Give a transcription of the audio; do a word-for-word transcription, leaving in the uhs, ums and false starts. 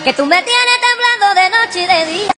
que tú me tienes temblando de noche y de día.